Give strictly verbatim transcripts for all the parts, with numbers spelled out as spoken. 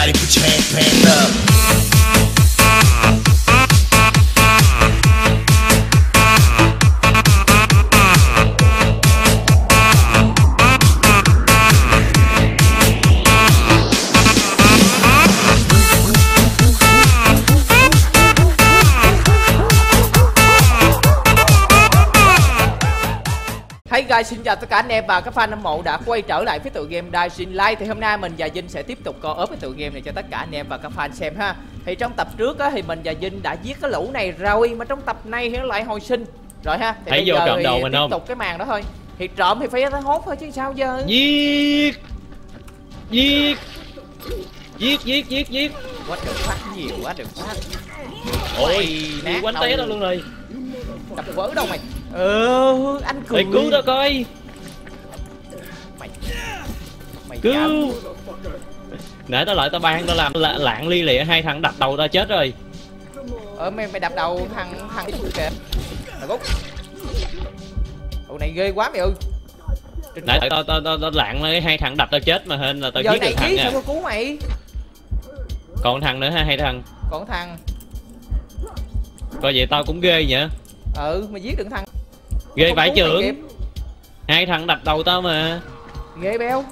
Everybody put your hands, hands up. Hey guys, xin chào tất cả anh em và các fan hâm mộ đã quay trở lại với tựa game Dying Light. Thì hôm nay mình và Vinh sẽ tiếp tục co-op cái tựa game này cho tất cả anh em và các fan xem ha. Thì trong tập trước á, thì mình và Vinh đã giết cái lũ này rồi, mà trong tập này thì nó lại hồi sinh rồi ha. Thì thấy bây vô giờ trộm thì đồ mình tiếp không? tục cái màn đó thôi. Thì trộm thì phải hốt thôi chứ sao giờ. Giết Giết Giết giết giết giết. Quá được phát nhiều quá được phát. Ôi nát quánh té đâu luôn rồi. Đập vỡ đâu mày. Ừ anh cười. Mày cứu tao coi. Mày Mày Cứu dám. Nãy tao lại tao ban tao làm lạng ly lịa hai thằng đập đầu tao chết rồi. Ờ mày mày đập đầu thằng thằng kìa. Thằng Cút. Tụi này ghê quá mày ơi. Nãy tao tao tao, tao lạng lấy hai thằng đập tao chết mà hên là tao giết được thằng nha. Sao cứu mày? Còn thằng nữa ha, hai thằng. Còn thằng. Coi vậy tao cũng ghê nhỉ. Ừ mày giết được thằng. Ghê vải trưởng. Hai thằng đập đầu tao mà. Ghê béo.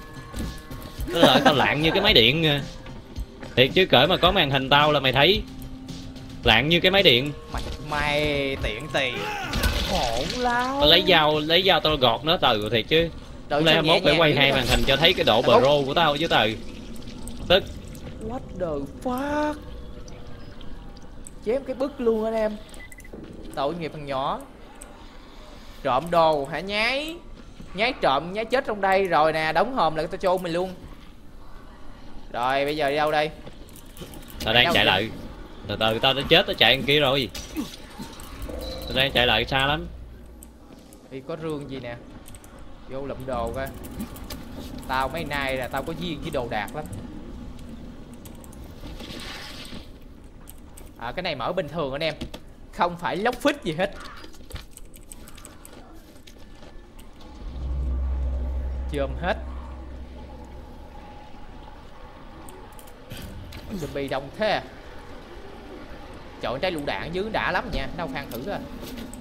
Tao lại tao lạng như cái máy điện. Thiệt chứ cỡ mà có màn hình tao là mày thấy lạng như cái máy điện. Mày, mày tiện tiền hỗn lắm. Tao lấy dao lấy dao tao gọt nó từ thiệt chứ. Hôm nay mốt phải quay hai màn hình cho thấy cái độ pro của tao chứ từ. Tức. What the fuck. Chém cái bức luôn anh em. Tội nghiệp thằng nhỏ. Trộm đồ hả nhái. Nhái trộm nhái chết trong đây rồi nè, đóng hòm lại tao chôn mình luôn. Rồi bây giờ đi đâu đây? Tao đang chạy lại. Từ từ tao đã chết tao chạy ăn kia rồi. Tao đang chạy lại xa lắm. Đi có rương gì nè. Vô lụm đồ coi. Tao mấy nay là tao có duyên với đồ đạc lắm. À cái này mở bình thường anh em. Không phải lóc phích gì hết. Chôm hết. Zombie đông thế à. Trời trái lựu đạn dưới đã lắm nha. Đâu khoan thử coi.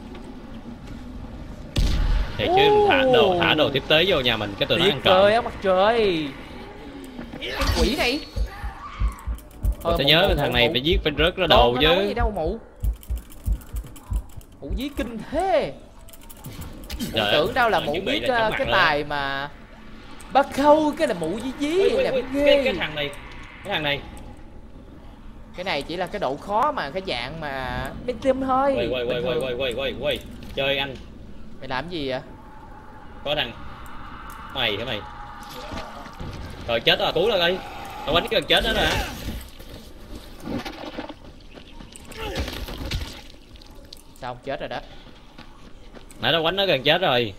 Thì chứ mình thả đồ thả đồ tiếp tế vô nhà mình cái tụi nó ăn trộm. Trời ơi mặt trời. Cái quỷ này. Thôi tao nhớ thằng này phải giết phải rớt ra đồ chứ. Gì đâu mụ. Mụ giết kinh thế. Mụ tưởng đâu là mụ biết cái tài mà bắt khâu cái là mụ dí dí là biết ghê. Cái, cái thằng này, cái thằng này. Cái này chỉ là cái độ khó mà cái dạng mà bên tim thôi. Quay quay quay quay quay quay quay quay. Chơi anh. Mày làm gì vậy? Có thằng. Mày hả mày? Rồi chết rồi, cứu rồi đi. Tao quánh cái gần chết đó nè. Xong chết rồi đó. Nãy tao quánh nó gần chết rồi.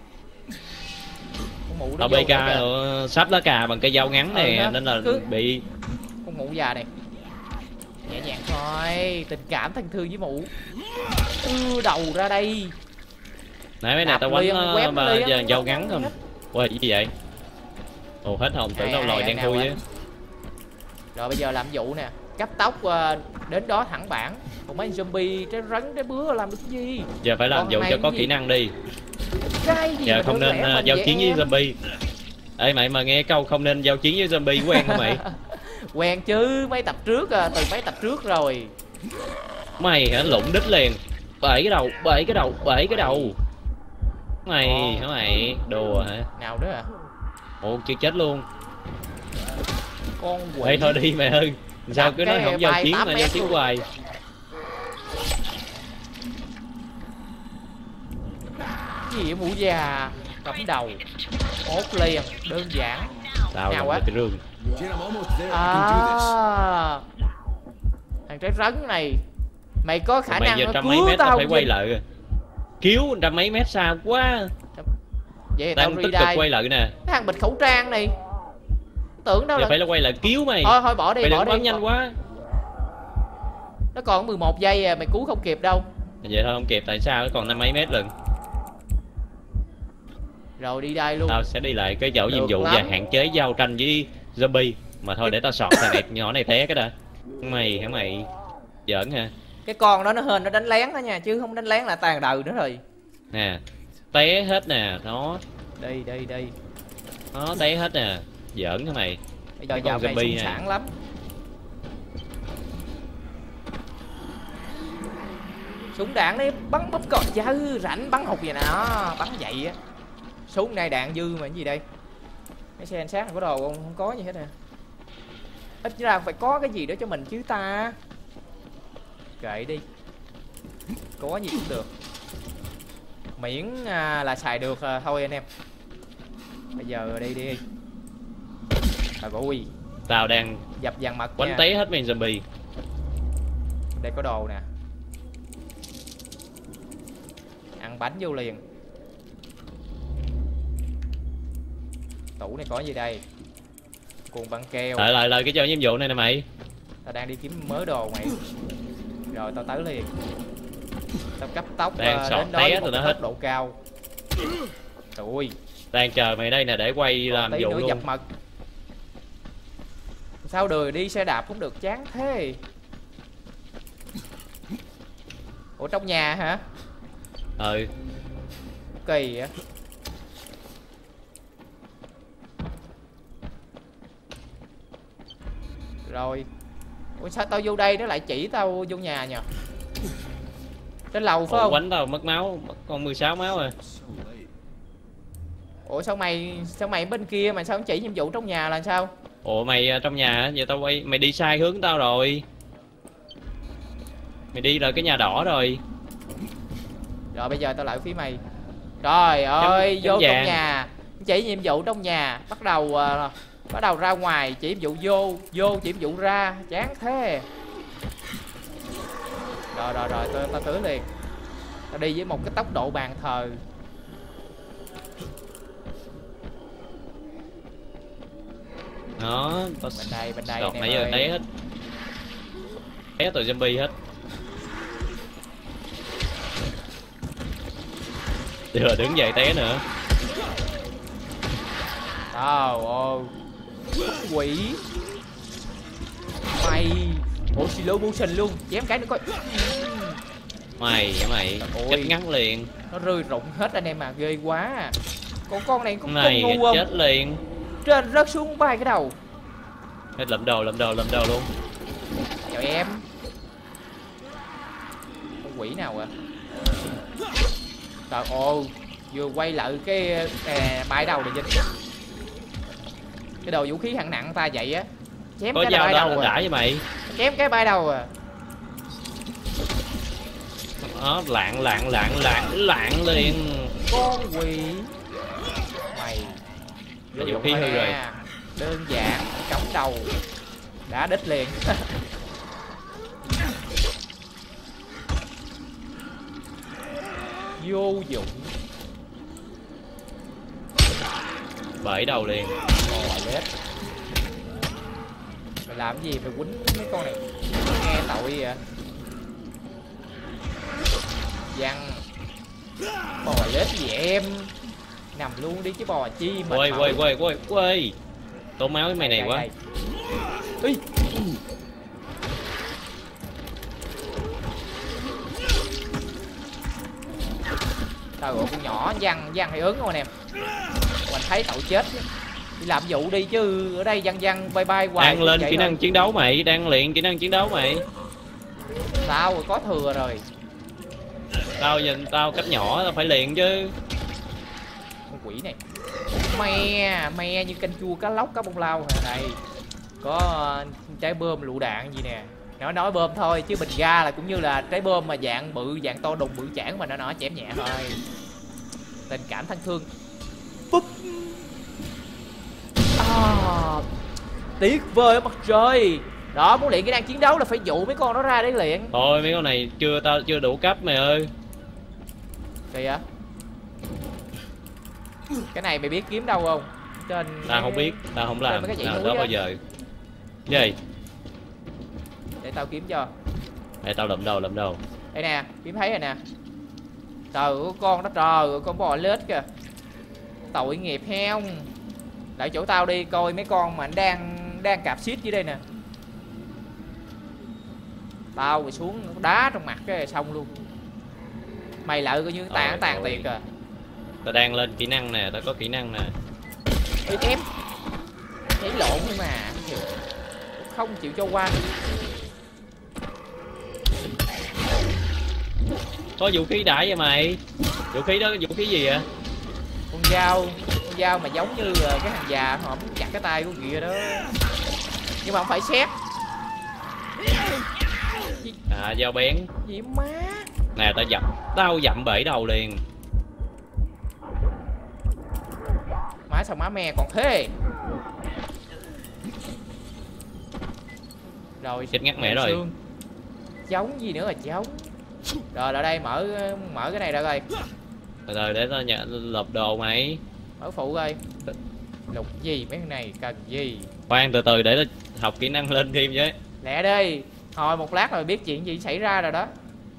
Tao bê ca sắp lá cà bằng cây dao ngắn này ừ, nên là cứ... bị con mụ già này. Nhẹ nhàng thôi, tình cảm thân thương với mụ. Đưa đầu ra đây. Nãy mấy này tao quánh nó mà giờ dao ngắn không. Ui gì vậy? Ồ hết hồn tưởng đâu lòi đen thui chứ. Rồi bây giờ làm vụ nè. Cắt tóc uh, đến đó thẳng bản. Còn mấy zombie trái rắn trái bứa làm được gì? Giờ phải làm vụ cho có kỹ năng đi. Giờ không nên uh, giao chiến với zombie. Ê mày mà nghe câu không nên giao chiến với zombie quen không mày? Quen chứ, mấy tập trước à, từ mấy tập trước rồi. Mày hả lụng đít liền. Bể cái đầu, bể cái đầu, bể cái đầu. Mày hả mày, đùa hả? Nào đó à? Ồ chưa chết luôn. Con quỷ. Ê thôi đi mày ơi. Sao cứ nói không giao chiến mà giao chiến hoài. Cái gì vậy mụ già. Cắm đầu. Hốt liền, đơn giản. Sao nào quá cái rương. À, thằng trái rắn này mày có khả mày năng giờ trăm mấy mét tao phải quay lại rồi. Cứu trăm mấy mét xa quá. Vậy đang tích cực quay lại nè. Thằng bịt khẩu trang này tưởng đâu giờ là phải là quay lại cứu mày. Thôi thôi bỏ đi, mày bỏ đi bấm nhanh quá. Nó còn mười một giây à, mày cứu không kịp đâu. Vậy thôi không kịp, tại sao nó còn năm mấy mét lần. Rồi đi đây luôn. Tao sẽ đi lại cái chỗ nhiệm vụ và hạn chế giao tranh với zombie. Mà thôi để tao sọt thằng này nhỏ này té cái đã. Mày hả mày? Giỡn hả? Cái con đó nó hên nó đánh lén đó nha, chứ không đánh lén là tàn đời nữa rồi. Nè, té hết nè, nó. Đi đi đi. Nó té hết nè. Giỡn hả mày? Bây giờ dạo này sung sảng lắm. Súng đạn đi bắn bóp cò dư rảnh bắn hụt vậy nè, bắn vậy á. Súng này đạn dư mà cái gì đây? Cái xe anh sát này có đồ không? Không có gì hết nè. Ít ra phải có cái gì đó cho mình chứ ta. Kệ đi. Có gì cũng được. Miễn à, là xài được à, thôi anh em. Bây giờ đi đi. Trời ơi. Tao đang dập dàn mặt quánh nha. té hết mấy zombie. Đây có đồ nè. Ăn bánh vô liền. Tủ này có gì đây? Cuộn băng keo. Lại lại lại cái cho nhiệm vụ này nè mày. Tao đang đi kiếm mớ đồ mày. Rồi tao tới liền. Tao cấp tốc Đang uh, sọt đến đó té với một rồi nó tốc hết. độ cao. Trời ơi. Đang chờ mày đây nè để quay Còn làm tí vụ nữa luôn. dập mật. Sao đời đi xe đạp cũng được chán thế. Ủa trong nhà hả? Ừ. Kỳ á. Rồi. Ủa sao tao vô đây nó lại chỉ tao vô nhà nhờ? Trên lầu phải Ủa, không? quánh tao mất máu, mất còn mười sáu máu rồi. Ủa sao mày sao mày bên kia mà sao không chỉ nhiệm vụ trong nhà là sao? Ủa mày à, trong nhà hả? Giờ tao quay, mày đi sai hướng tao rồi. Mày đi rồi cái nhà đỏ rồi. Rồi bây giờ tao lại phía mày. Trời ơi, chấm vô vàng. trong nhà. Chỉ nhiệm vụ trong nhà, bắt đầu uh, bắt đầu ra ngoài chỉ nhiệm vụ vô, vô chỉ nhiệm vụ ra, chán thế. Rồi rồi rồi, tao tao tới liền. Tao đi với một cái tốc độ bàn thờ. Đó, tao Bên đây, bên đây sọt anh nãy em giờ ơi. té hết. Té tụi zombie hết. Giờ đứng dậy té nữa. Trời ơi. Quỷ. Mày. Ủa slow motion luôn, chém cái nữa coi. Mày hả mày? Ôi. Chết ngắn liền. Nó rơi rụng hết anh em à, ghê quá. Còn con này cũng Này ngu không? chết liền. Trên rớt xuống bay cái đầu. Hết lụm đầu, lụm đầu, lụm đầu luôn. Chào em. Con quỷ nào à? Trời ơi, vừa quay lại cái à, bay đầu này Vinh. Cái đồ vũ khí hạng nặng ta vậy á. Chém Có cái dao bay đó đầu đã à. với mày. Chém cái bay đầu à. Đó, lạng lạng lạng lạng lạng liền. Con quỷ. Mày. Là vũ khí hư rồi. Đơn giản, cắm đầu. Đã đích liền. Vô dụng. Bể đầu liền. Ồ, lết. Mày làm gì mày quýnh mấy con này? Nghe tội vậy. Văn. Bò lết gì em? Nằm luôn đi chứ bò chi mà. Quay quay quay quay quay. Tốn máu với mày này quá. Ý. Trời ơi con nhỏ Văn, Văn hay ớn không anh em? Mình thấy cậu chết chứ. Đi làm vụ đi chứ ở đây Văn Văn bye bye hoài. Đang lên kỹ năng chiến đấu mày, đang luyện kỹ năng chiến đấu mày. Sao rồi, có thừa rồi. Tao nhìn tao cách nhỏ tao phải luyện chứ. Con quỷ này. Me, me như canh chua cá lóc cá bông lau hồi này. Có uh, trái bơm lựu đạn gì nè. Nó nói bơm thôi chứ bình ga là cũng như là trái bơm mà dạng bự, dạng to đùng bự chản mà nó nói chém nhẹ thôi. Tình cảm thân thương. Búp. À, tuyệt vời mặt trời. Đó, muốn luyện kỹ năng chiến đấu là phải dụ mấy con nó ra để luyện. Thôi mấy con này chưa tao chưa đủ cấp mày ơi. Kìa. Cái này mày biết kiếm đâu không? Trên Tao không biết, tao không làm cái dãy nào núi đó á. bao giờ. Gì? Để tao kiếm cho. Để tao lụm đầu lụm đầu. Đây nè, kiếm thấy rồi nè. Trời ơi con đó, trời ơi con bò lết kìa. Tội nghiệp heo. Lại chỗ tao đi coi mấy con mà đang đang cạp xít dưới đây nè. Tao rồi xuống đá trong mặt cái xong luôn. Mày lại coi như tàn tàn tiệt à. Tao đang lên kỹ năng nè, tao có kỹ năng nè. Ê em nhảy lộn nhưng mà không chịu cho qua. Có vũ khí đã vậy mày? Vũ khí đó vũ khí gì vậy? Con dao, con dao mà giống như cái thằng già họ muốn chặt cái tay của kìa đó. Nhưng mà không phải xếp. À dao bén. Gì má? Nè tao dậm, tao dậm bể đầu liền. Má sao má me còn thế. Rồi chết ngắt mẹ rồi. Xương. Giống gì nữa là giống. Rồi lại đây mở mở cái này ra coi. Rồi, rồi để tao nhận lộp đồ mày. Mở phụ coi. Lục gì mấy cái này cần gì? Khoan từ từ để tao học kỹ năng lên thêm với. Lẹ đi. Hồi một lát rồi biết chuyện gì xảy ra rồi đó.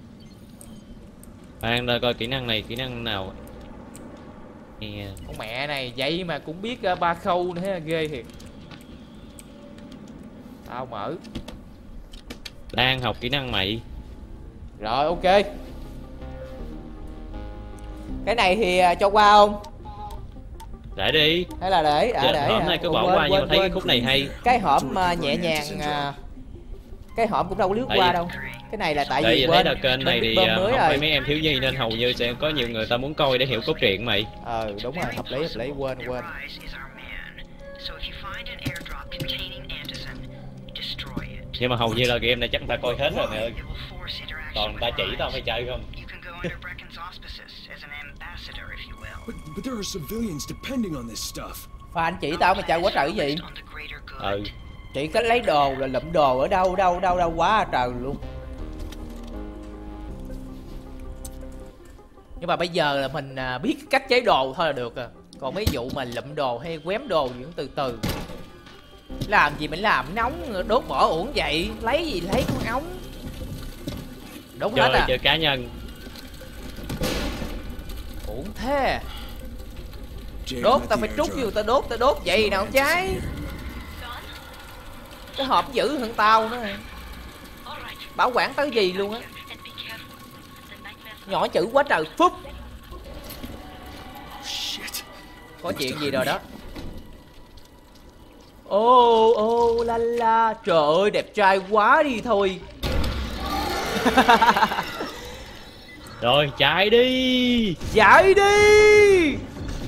Khoan ra coi kỹ năng này kỹ năng nào. Yeah. Con mẹ này vậy mà cũng biết uh, ba khâu nữa ghê thiệt. Tao mở. Đang học kỹ năng mày. Rồi ok. Cái này thì uh, cho qua không? Để đi. Hay là để để để. Hổm này cứ bỏ quên, qua nhưng mà thấy quên. cái khúc này hay. Cái hổm uh, nhẹ nhàng uh, cái hổm cũng đâu có lướt tại qua vì, đâu. Cái này là tại tại vì vì bên thấy là kênh này thì mới không rồi. phải mấy em thiếu nhi nên hầu như sẽ có nhiều người ta muốn coi để hiểu cốt truyện mày. Ờ đúng rồi, hợp lý hợp lý, quên quên. Nhưng mà hầu như là game này chắc ta coi hết rồi mày ơi. Còn ta chỉ tao phải chơi không? But, but there are civilians depending on this stuff. Và anh chỉ tao mày chơi quá trời cái gì? Ừ. Chỉ có lấy đồ là lụm đồ ở đâu đâu đâu đâu quá trời luôn. Nhưng mà bây giờ là mình biết cách chế đồ thôi là được à. Còn mấy vụ mà lụm đồ hay quém đồ gì cũng từ từ. Làm gì mình làm nóng đốt bỏ uổng vậy. Lấy gì lấy con ống. Đúng Chơi, hết à. chơi cá nhân. Uổng thế. Đốt tao phải trút vô tao đốt tao đốt vậy nào trái. Cái hộp giữ hơn tao nữa. Bảo quản tới gì luôn á. Nhỏ chữ quá trời phúc. Có chuyện gì rồi đó. Ô ô la la. Trời ơi đẹp trai quá đi thôi. Rồi chạy đi. Chạy đi.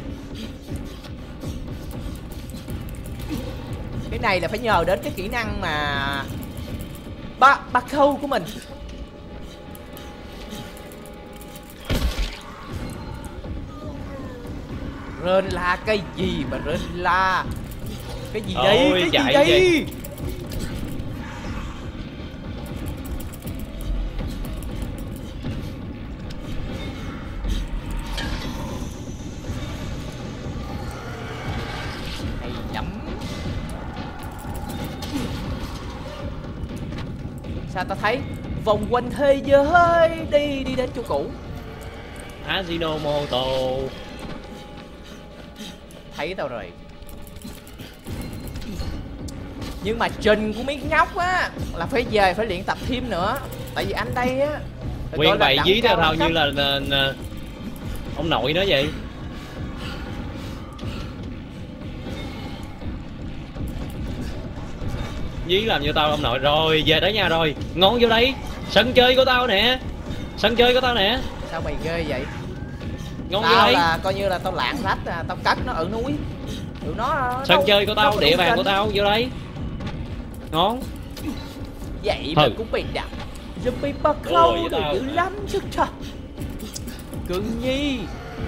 Cái này là phải nhờ đến cái kỹ năng mà ba ba khâu của mình. Rên la cái gì mà rên la. Cái gì đây? Ôi, Cái gì đây? Vậy. Hay lắm. Sao ta thấy vòng quanh thế giới. Đi đi đến chỗ cũ. Ajinomoto. Thấy tao rồi. Nhưng mà trình của mấy nhóc á là phải về phải luyện tập thêm nữa. Tại vì anh đây á Nguyên bày dí theo thao như là, là, là ông nội đó vậy. Dí làm như tao ông nội. Rồi về tới nhà rồi. Ngon vô đây. Sân chơi của tao nè. Sân chơi của tao nè. Sao mày ghê vậy? Ngon vô Tao đây. là coi như là tao lạng lách à, tao cất nó ở núi. Tụi nó Sân đâu, chơi của tao, đâu địa bàn kênh. của tao, vô đây. Ngon. Vậy mà Thôi. cũng bị đập. Zombie ba Ôi, khâu với rồi tao. dữ lắm chứ trời. Cưng nhi.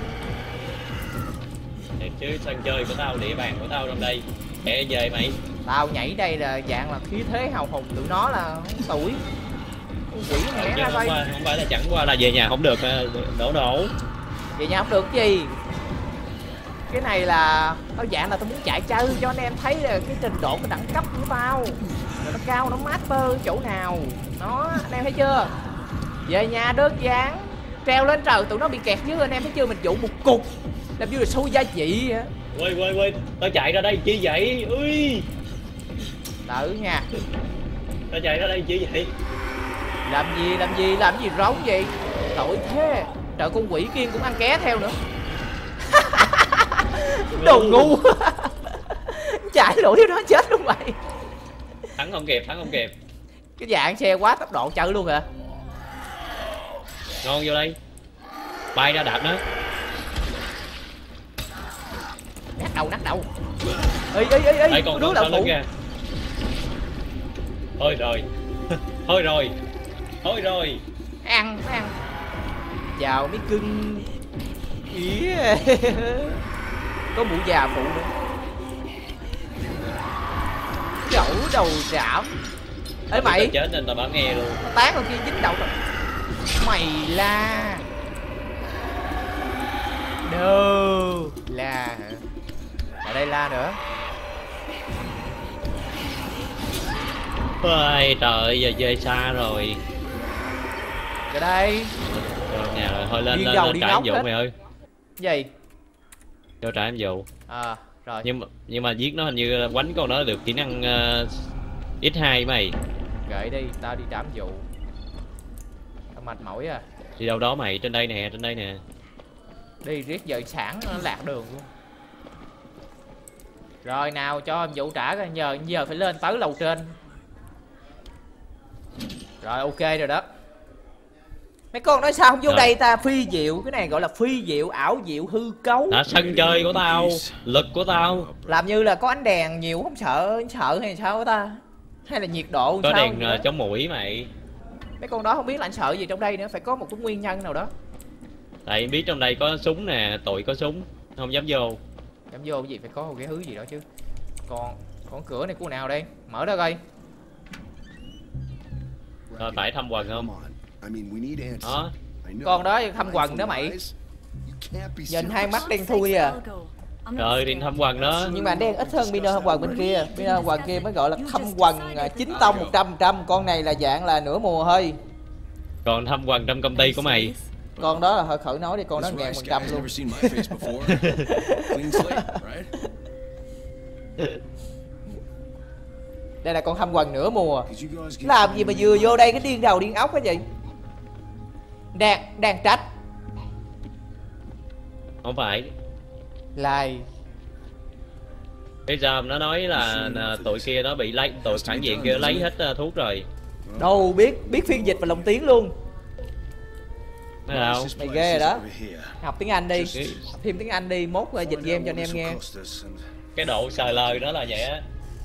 Thiệt chứ sân chơi của tao, địa bàn của tao trong đây. Kệ về mày. Tao nhảy đây là dạng là khí thế hào hùng. Tụi nó là không tuổi. Con quỷ mẹ Chứ ra không, coi. qua, không phải là chẳng qua là về nhà không được đổ đổ. Vậy nha không được cái gì. Cái này là tao dạng là tao muốn chạy chơi cho anh em thấy là cái trình độ cái đẳng cấp của tao rồi nó cao nó master chỗ nào. Nó anh em thấy chưa. Về nhà đơn giản. Treo lên trời tụi nó bị kẹt dưới anh em thấy chưa. Mình dụ một cục làm như là xôi gia vị vậy. Quên quên quên. Tao chạy ra đây chi vậy. Ui. Tử nha. Nó chạy ra đây chứ vậy? Làm gì làm gì làm gì rống vậy? Tội thế. Trời, con quỷ kia cũng ăn ké theo nữa. Đồ ngu. Chạy lũi theo đó chết luôn mày. Thắng không kịp, thắng không kịp. Cái dạng xe quá tốc độ chơi luôn hả? Ngon vô đây. Bay ra đạp nó. Nát đầu, nát đầu. Ê ê ê ê, Đây còn đứa đứa là lên phụ. kìa. Thôi rồi. Thôi rồi. Thôi rồi. Ăn, ăn. Chào mấy cưng. Yeah. Có mũ già phụ nữa. Chẩu đầu trảm. Ê mày, Tao chết nên tao bám nghe luôn. nó tán con kia dính đầu rồi. Mày la. Đâu la hả? Ở đây la nữa. Ôi trời, giờ chơi xa rồi. Ở đây. Rồi nhà rồi, thôi lên Điên lên, đầu lên điên trải ốc em vụ hết. mày ơi. Gì? Cho trải em vụ. À rồi. Nhưng mà nhưng mà giết nó hình như quánh con nó được kỹ năng uh, x hai mày. Gợi đi, tao đi trảm vụ. Tao mệt mỏi à. Đi đâu đó mày, trên đây nè, trên đây nè. Đi riết giờ sản nó lạc đường luôn. Rồi nào cho em vụ trả coi, nhờ giờ phải lên tới lầu trên. Rồi ok rồi đó. Mấy con nói sao không vô Rồi. đây ta? Phi diệu, cái này gọi là phi diệu, ảo diệu, hư cấu. Đó, sân chơi của tao, lực của tao. Làm như là có ánh đèn nhiều không sợ, sợ hay sao ta? Hay là nhiệt độ Có sao đèn gì đó? uh, chống muỗi mày. Mấy con đó không biết là anh sợ gì trong đây nữa, phải có một cái nguyên nhân nào đó. Tại biết trong đây có súng nè, tụi có súng, không dám vô. Dám vô cái gì, phải có một cái thứ gì đó chứ. Còn còn cửa này của nào đây? Mở ra coi. Rồi phải thăm quần không? Đó. Con đó thăm quần đó mày. Nhìn hai mắt đen thui à. Rồi đi thăm quần đó. Nhưng mà đen ít hơn Pino thăm quần bên kia. Pino thăm quần kia mới gọi là thăm quần à, chính tông một trăm phần trăm. Con này là dạng là nửa mùa thôi. Còn thăm quần trong công ty của mày. Con đó là hơi khởi nói đi, con đó ngàn phần trăm luôn. Đây là con thăm quần nửa mùa. Làm gì mà vừa vô đây cái điên đầu điên ốc cái gì? Đang đang trách. Không phải. Lai. Bây giờ nó nói là, là tụi kia nó bị lấy, tụi phản diện kia lấy hết uh, thuốc rồi. Đâu biết, biết phiên dịch và lồng tiếng luôn. Thấy đâu? Mày ghê rồi đó. Học tiếng Anh đi. Học thêm tiếng Anh đi, mốt uh, dịch game cho anh em nghe. Cái độ sờ lời đó là vậy á.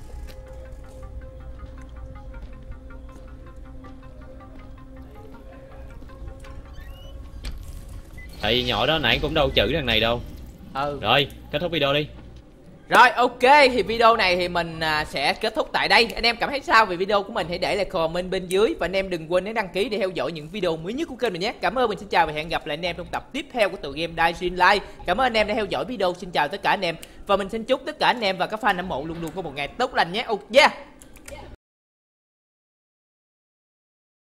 Tại vì nhỏ đó nãy cũng đâu chữ thằng này đâu. Ừ. Rồi, kết thúc video đi. Rồi ok, thì video này thì mình à, sẽ kết thúc tại đây. Anh em cảm thấy sao về video của mình hãy để lại comment bên dưới. Và anh em đừng quên đăng ký để theo dõi những video mới nhất của kênh mình nhé. Cảm ơn, mình xin chào và hẹn gặp lại anh em trong tập tiếp theo của tựa game Dying Light. Cảm ơn anh em đã theo dõi video, xin chào tất cả anh em. Và mình xin chúc tất cả anh em và các fan hâm mộ luôn luôn có một ngày tốt lành nhé. Ok.